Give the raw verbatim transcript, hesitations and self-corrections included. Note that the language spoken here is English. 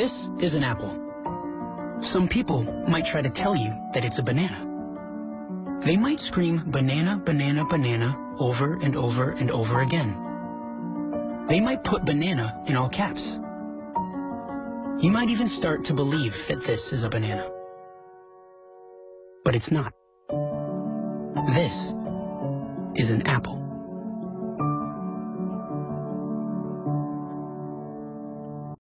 This is an apple. Some people might try to tell you that it's a banana. They might scream banana, banana, banana over and over and over again. They might put banana in all caps. You might even start to believe that this is a banana. But it's not. This is an apple.